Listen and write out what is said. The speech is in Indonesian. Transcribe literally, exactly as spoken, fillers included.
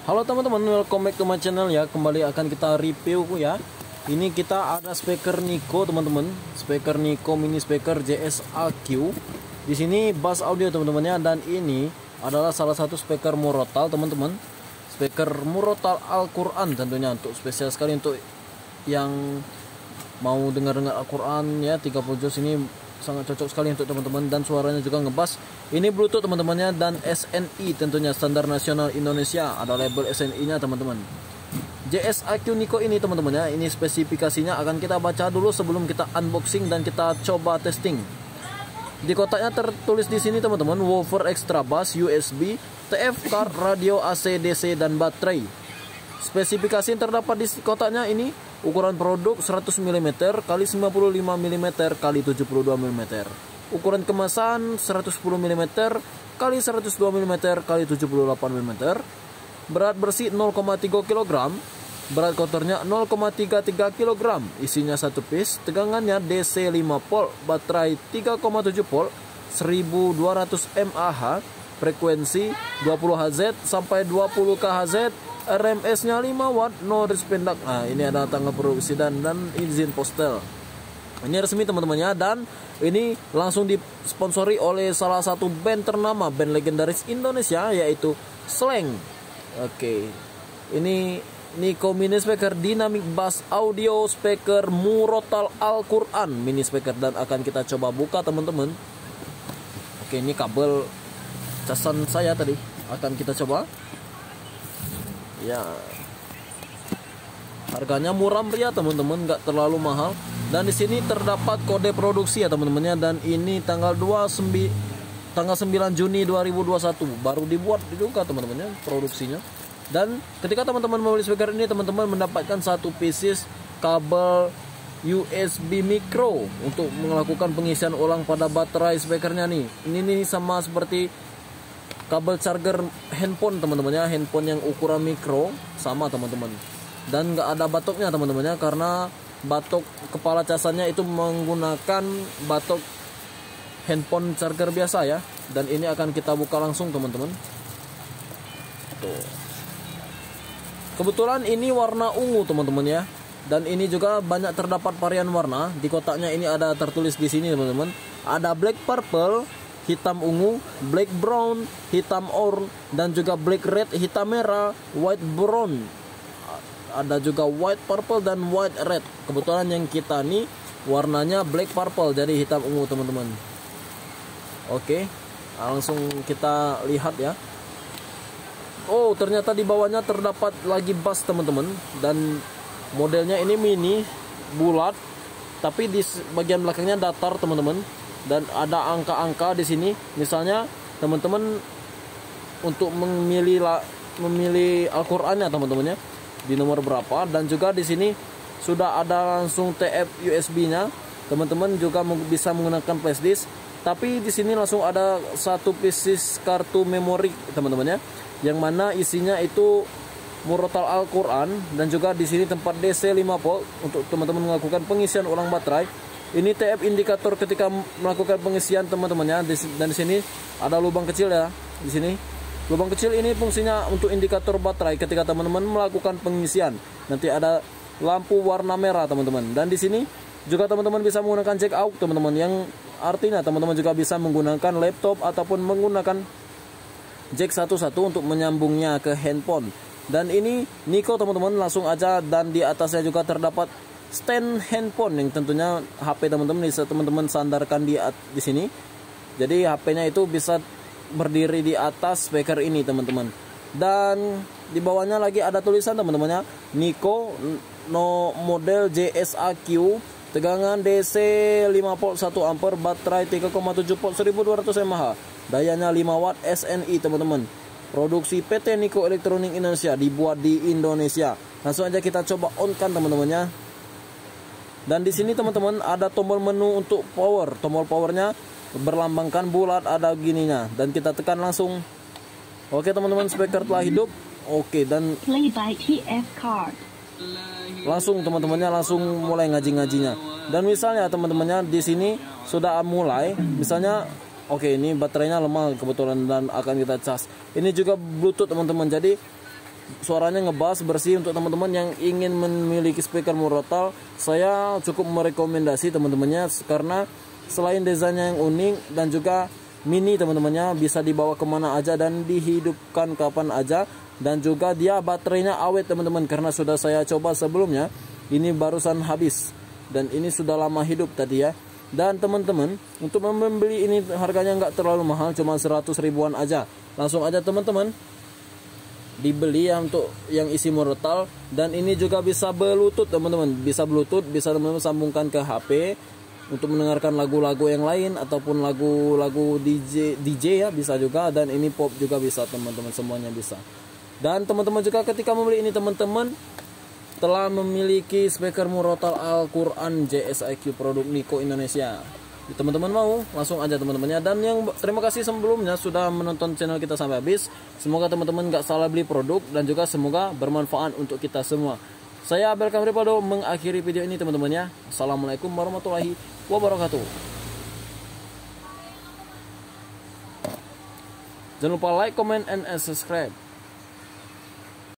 Halo teman-teman, welcome back to my channel ya. Kembali akan kita review ya. Ini kita ada speaker Nico teman-teman, speaker Nico mini speaker J S A Q. Di sini bass audio teman-temannya, dan ini adalah salah satu speaker Murotal teman-teman. Speaker Murotal Al-Quran tentunya, untuk spesial sekali untuk yang mau dengar-dengar Al-Quran ya. tiga puluh juz ini sangat cocok sekali untuk teman-teman, dan suaranya juga ngebass. Ini Bluetooth teman-temannya, dan S N I tentunya, standar nasional Indonesia, ada label S N I-nya teman-teman. J S A Q Nico ini teman-temannya, ini spesifikasinya akan kita baca dulu sebelum kita unboxing dan kita coba testing. Di kotaknya tertulis di sini teman-teman, woofer extra bass, U S B, T F card, radio, A C, D C, dan baterai. Spesifikasi yang terdapat di kotaknya ini, ukuran produk seratus milimeter kali sembilan puluh lima milimeter kali tujuh puluh dua milimeter. Ukuran kemasan seratus sepuluh milimeter kali seratus dua milimeter kali tujuh puluh delapan milimeter. Berat bersih nol koma tiga kilogram. Berat kotornya nol koma tiga tiga kilogram. Isinya satu piece. Tegangannya D C lima volt, baterai tiga koma tujuh volt, seribu dua ratus mAh. Frekuensi dua puluh hertz sampai dua puluh kilohertz. R M S-nya lima watt, no dispendak. Nah, ini ada tanggal produksi dan dan izin postal. Ini resmi teman-temannya, dan ini langsung disponsori oleh salah satu band ternama, band legendaris Indonesia, yaitu Slank. Oke. Ini Nico mini speaker dynamic bass audio speaker Murotal Al-Quran mini speaker, dan akan kita coba buka teman-teman. Oke, ini kabel casan saya tadi akan kita coba. Ya, harganya murah meriah teman-teman, nggak terlalu mahal. Dan di sini terdapat kode produksi ya teman-temannya, dan ini tanggal dua puluh sembilan tanggal sembilan Juni dua ribu dua puluh satu baru dibuat juga teman-temannya produksinya. Dan ketika teman-teman membeli speaker ini, teman-teman mendapatkan satu pieces kabel U S B micro untuk melakukan pengisian ulang pada baterai speakernya nih. Ini nih sama seperti kabel charger handphone teman-temannya, handphone yang ukuran mikro sama teman-teman. Dan nggak ada batoknya teman-temannya, karena batok kepala casannya itu menggunakan batok handphone charger biasa ya. Dan ini akan kita buka langsung teman-teman. Tuh. Kebetulan ini warna ungu teman-teman ya. Dan ini juga banyak terdapat varian warna. Di kotaknya ini ada tertulis di sini teman-teman. Ada black purple, hitam ungu, black brown, hitam oranye, dan juga black red, hitam merah, white brown. Ada juga white purple dan white red. Kebetulan yang kita nih warnanya black purple, jadi hitam ungu teman-teman. Oke, langsung kita lihat ya. Oh, ternyata di bawahnya terdapat lagi bass teman-teman, dan modelnya ini mini, bulat, tapi di bagian belakangnya datar teman-teman. Dan ada angka-angka di sini. Misalnya teman-teman untuk memilih memilih Al-Qur'annya teman-temannya di nomor berapa, dan juga di sini sudah ada langsung T F U S B-nya. Teman-teman juga bisa menggunakan flash disk, tapi di sini langsung ada satu pieces kartu memori teman-temannya, yang mana isinya itu Murotal Al-Quran, dan juga di sini tempat D C lima volt untuk teman-teman melakukan pengisian ulang baterai. Ini T F indikator ketika melakukan pengisian teman-temannya, dan di sini ada lubang kecil ya. Di sini lubang kecil ini fungsinya untuk indikator baterai ketika teman-teman melakukan pengisian. Nanti ada lampu warna merah teman-teman. Dan di sini juga teman-teman bisa menggunakan jack out teman-teman, yang artinya teman-teman juga bisa menggunakan laptop ataupun menggunakan jack satu satu untuk menyambungnya ke handphone. Dan ini Nico teman-teman, langsung aja, dan di atasnya juga terdapat stand handphone yang tentunya H P teman-teman bisa teman-teman sandarkan di di sini. Jadi H P-nya itu bisa berdiri di atas speaker ini teman-teman. Dan di bawahnya lagi ada tulisan teman-temannya, Nico no model J S A Q, tegangan D C lima volt satu ampere, baterai tiga koma tujuh volt seribu dua ratus mAh, dayanya lima watt, S N I teman-teman. Produksi P T Nico Elektronik Indonesia, dibuat di Indonesia. Langsung aja kita coba on kan teman-temannya. Dan di sini teman-teman ada tombol menu untuk power. Tombol powernya berlambangkan bulat, ada gininya, dan kita tekan langsung. Oke teman-teman, speaker telah hidup. Oke, dan play by T F card. Langsung teman-temannya langsung mulai ngaji-ngajinya. Dan misalnya teman-temannya di sini sudah mulai, misalnya Oke, ini baterainya lemah kebetulan dan akan kita cas. Ini juga Bluetooth teman-teman. Jadi suaranya ngebass bersih. Untuk teman-teman yang ingin memiliki speaker murotal, saya cukup merekomendasi teman-temannya, karena selain desainnya yang unik dan juga mini teman-temannya, bisa dibawa kemana aja dan dihidupkan kapan aja, dan juga dia baterainya awet teman-teman, karena sudah saya coba sebelumnya, ini barusan habis dan ini sudah lama hidup tadi ya. Dan teman-teman, untuk membeli ini harganya nggak terlalu mahal, cuma seratus ribuan aja. Langsung aja teman-teman dibeli ya untuk yang isi murotal. Dan ini juga bisa bluetooth teman-teman, bisa bluetooth, bisa teman-teman sambungkan ke H P untuk mendengarkan lagu-lagu yang lain ataupun lagu-lagu D J D J ya, bisa juga. Dan ini pop juga bisa teman-teman, semuanya bisa. Dan teman-teman juga ketika membeli ini teman-teman telah memiliki speaker murotal Al-Quran J S I Q produk Niko Indonesia. Teman-teman mau langsung aja teman-temannya. Dan yang terima kasih sebelumnya sudah menonton channel kita sampai habis. Semoga teman-teman gak salah beli produk dan juga semoga bermanfaat untuk kita semua. Saya Abel Kamripado mengakhiri video ini teman-teman ya. Assalamualaikum warahmatullahi wabarakatuh. Jangan lupa like, comment, and subscribe.